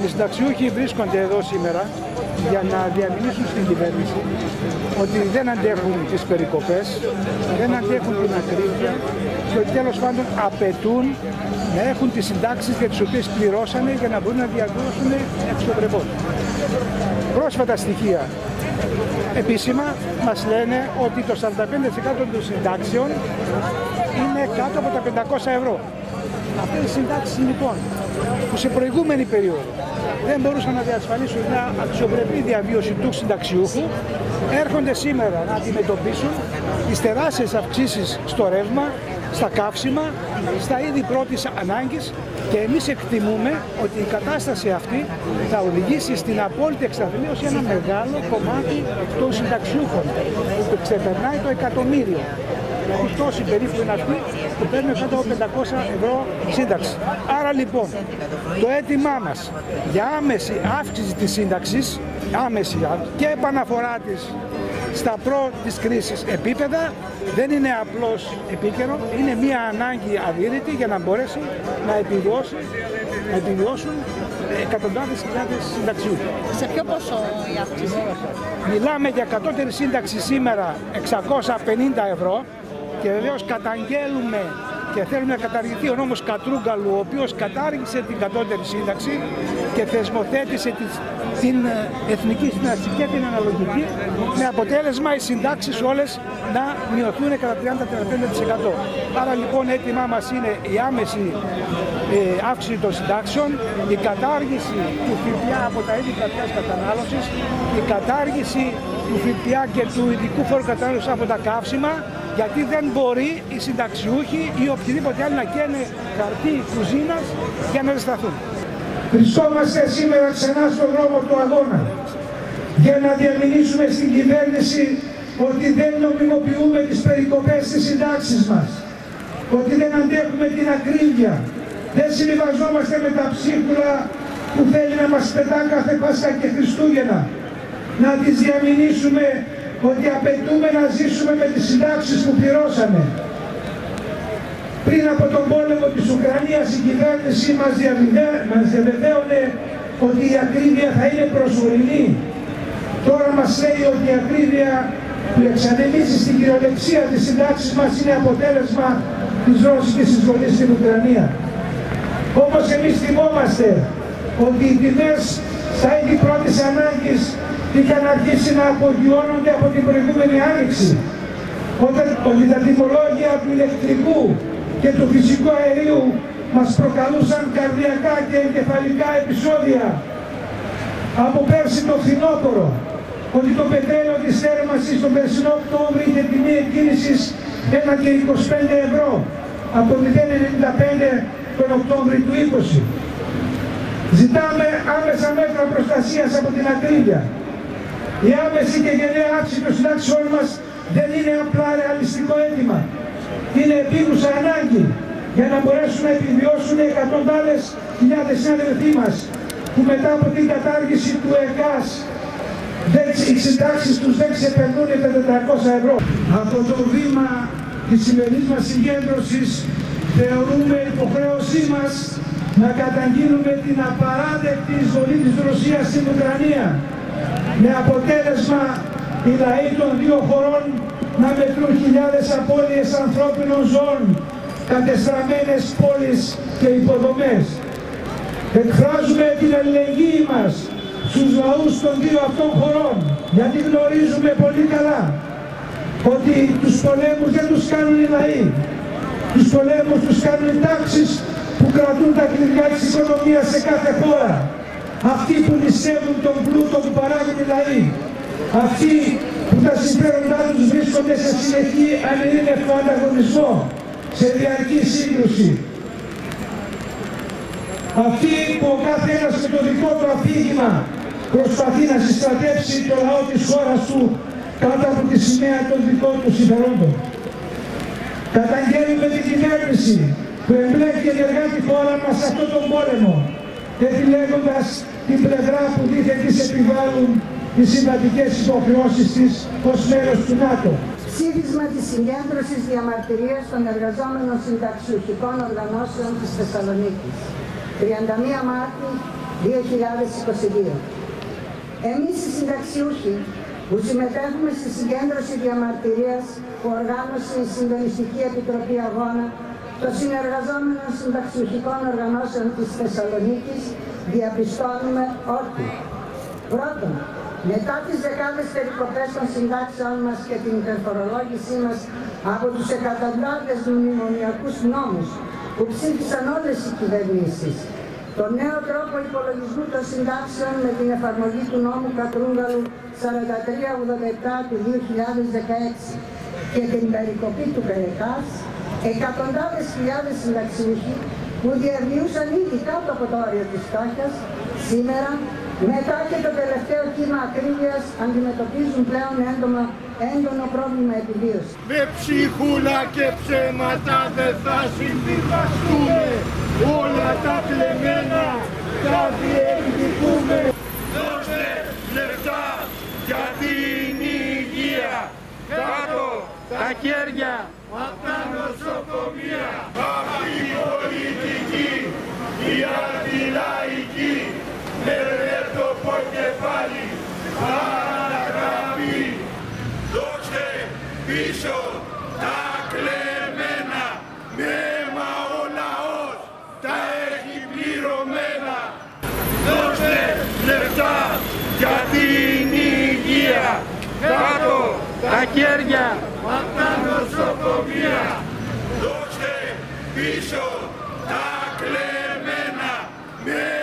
Οι συνταξιούχοι βρίσκονται εδώ σήμερα για να διαμηνήσουν στην κυβέρνηση ότι δεν αντέχουν τις περικοπές, δεν αντέχουν την ακρίβεια και ότι τέλος πάντων απαιτούν να έχουν τις συντάξεις για τις οποίες πληρώσανε για να μπορούν να διαβιώσουν αξιοπρεπώς. Πρόσφατα στοιχεία επίσημα μας λένε ότι το 45% των συντάξεων είναι κάτω από τα 500 ευρώ. Αυτές οι συντάξεις λοιπόν που σε προηγούμενη περίοδο δεν μπορούσαν να διασφαλίσουν μια αξιοπρεπή διαβίωση του συνταξιούχου, έρχονται σήμερα να αντιμετωπίσουν τις τεράστιες αυξήσεις στο ρεύμα, στα καύσιμα, στα είδη πρώτης ανάγκης και εμείς εκτιμούμε ότι η κατάσταση αυτή θα οδηγήσει στην απόλυτη εξαθλίωση ένα μεγάλο κομμάτι των συνταξιούχων που ξεπερνάει το εκατομμύριο. Τόσοι περίπου είναι αυτοί που παίρνουν κάτω από 500 ευρώ σύνταξη. Άρα λοιπόν το αίτημά μας για άμεση αύξηση της σύνταξης, άμεση και επαναφορά της στα προ της κρίσης επίπεδα δεν είναι απλώς επίκαιρο, είναι μια ανάγκη αδύρυτη για να μπορέσει να επιβιώσουν εκατοντάδες χιλιάδες συνταξιούχοι. Σε ποιο ποσό η αύξηση? Μιλάμε για κατώτερη σύνταξη σήμερα 650 ευρώ και βεβαίως καταγγέλουμε και θέλουμε να καταργηθεί ο νόμος Κατρούγκαλου, ο οποίος κατάργησε την κατώτερη σύνταξη και θεσμοθέτησε την εθνική σύνταξη και την αναλογική, με αποτέλεσμα οι συντάξεις όλες να μειωθούν κατά 30-35%. Άρα λοιπόν έτοιμά μας είναι η άμεση αύξηση των συντάξεων, η κατάργηση του ΦΠΑ από τα είδη κρατιάς κατανάλωσης, η κατάργηση του ΦΠΑ και του ειδικού φόρου κατανάλωσης από τα καύσιμα, γιατί δεν μπορεί οι συνταξιούχοι ή οποιοδήποτε άλλοι να καίνε χαρτί κουζίνας για να ζεσταθούν. Βρισκόμαστε σήμερα ξανά στον δρόμο του αγώνα για να διαμηνήσουμε στην κυβέρνηση ότι δεν νομιμοποιούμε τις περικοπές στις συντάξεις μας, ότι δεν αντέχουμε την ακρίβεια, δεν συμβιβαζόμαστε με τα ψίχουλα που θέλει να μας πετά κάθε Πάσχα και Χριστούγεννα, να τις διαμηνήσουμε ότι απαιτούμε να ζήσουμε με τις συντάξεις που πληρώσαμε. Πριν από τον πόλεμο της Ουκρανίας η κυβέρνηση μας διαβεβαίωνε ότι η ακρίβεια θα είναι προσωρινή. Τώρα μας λέει ότι η ακρίβεια που εξανεμίζει στην κυριολεξία της συντάξης μας είναι αποτέλεσμα της ρώσικης εισβολής στην Ουκρανία. Όμως εμείς θυμόμαστε ότι οι τιμές στα είδη πρώτης ανάγκης είχαν αρχίσει να απογειώνονται από την προηγούμενη άνοιξη, όταν τα τιμολόγια του ηλεκτρικού και του φυσικού αερίου μας προκαλούσαν καρδιακά και εγκεφαλικά επεισόδια. Από πέρσι το φθινόπωρο, ότι το πετρέλαιο της θέρμανσης τον περσινό Οκτώβριο είχε τιμή εκκίνησης 1,25 ευρώ, από 0,95 τον Οκτώβριο του 20. Ζητάμε άμεσα μέτρα προστασίας από την ακρίβεια. Η άμεση και γενναία αύξηση των συντάξεών μας δεν είναι απλά ρεαλιστικό αίτημα. Είναι επίγουσα ανάγκη για να μπορέσουν να επιβιώσουν εκατοντάδες χιλιάδες συναδελφοί μας που μετά από την κατάργηση του ΕΚΑΣ οι συντάξεις τους δεν ξεπερνούν τα 400 ευρώ. Από το βήμα της σημερινής μας συγκέντρωσης θεωρούμε υποχρέωσή μας να καταγγείλουμε την απαράδεκτη εισβολή της Ρωσίας στην Ουκρανία, με αποτέλεσμα οι λαοί των δύο χωρών να μετρούν χιλιάδες απώλειες ανθρώπινων ζώων, κατεστραμμένες πόλεις και υποδομές. Εκφράζουμε την αλληλεγγύη μας στους λαούς των δύο αυτών χωρών, γιατί γνωρίζουμε πολύ καλά ότι τους πολέμους δεν τους κάνουν οι λαοί. Τους πολέμους τους κάνουν οι τάξεις που κρατούν τα κλειδιά της οικονομίας σε κάθε χώρα. Αυτοί που λησεύουν τον πλούτο που παράγουν οι λαοί. Αυτοί που τα συμφέροντά τους βρίσκονται σε συνεχή ανειρήνευτο ανταγωνισμό, σε διαρκή σύγκρουση. Αυτοί που ο κάθε ένας με το δικό του αφήγημα προσπαθεί να συστρατεύσει το λαό της χώρας του κάτω από τη σημαία των δικών του συμφερόντων. Καταγγέλνουμε την κυβέρνηση που εμπλέκει ενεργά τη χώρα μας σε αυτόν τον πόλεμο, επιλέγοντας την πλευρά που δίθεν της επιβάλλουν τις συμβατικές υποχρεώσεις της ως μέλος του ΝΑΤΟ. Ψήφισμα της συγκέντρωσης διαμαρτυρίας των εργαζόμενων συνταξιουχικών οργανώσεων της Θεσσαλονίκης. 31 Μάρτη 2022. Εμείς οι συνταξιούχοι που συμμετέχουμε στη συγκέντρωση διαμαρτυρίας που οργάνωσε η Συντονιστική Επιτροπή Αγώνα των συνεργαζόμενων συνταξιούχικών οργανώσεων της Θεσσαλονίκης, διαπιστώνουμε ότι πρώτον, μετά τις δεκάδες περικοπές των συντάξεων μας και την υπερφορολόγησή μας από τους εκατοντάδες μνημονιακούς νόμους που ψήφισαν όλες οι κυβερνήσεις, τον νέο τρόπο υπολογισμού των συντάξεων με την εφαρμογή του νόμου Κατρούγκαλου 4387 του 2016 και την περικοπή του ΚΕΡΕΚΑΣ, εκατοντάδες χιλιάδες συνταξιούχοι που διαβιούσαν ήδη κάτω από το όριο της φτώχειας, σήμερα, μετά και το τελευταίο κύμα ακρίβειας, αντιμετωπίζουν πλέον έντονο πρόβλημα επιβίωσης. Με ψυχούλα και ψέματα δεν θα συμβιβαστούμε, όλα τα κλεμμένα θα διεκδικούμε. Δώστε λεφτά για την υγεία, κάτω τα χέρια απ' τα νοσοκομεία. Αυτή η πολιτική, η αντιλαϊκή, με το κεφάλι παραγραφή. Δώστε πίσω τα κλεμμένα, με μα ο λαός τα έχει πληρωμένα. Δώστε λεφτά για την υγεία, κάτω τα χέρια απ' τα νοσοκομεία. Δώστε πίσω τα κλεμμένα, με